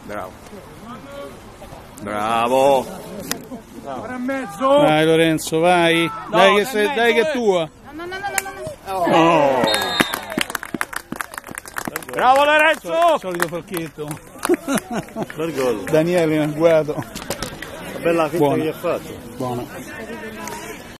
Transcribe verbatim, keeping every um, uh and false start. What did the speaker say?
Bravo. Bravo. Vai Lorenzo, vai. No, dai che, sei, dai che è tua. No, no, no, no, no. Oh. Bravo Lorenzo! Solito falchetto. Bel gol. Daniele in agguato. Bella finta Buona. che gli ha fatto. Buona.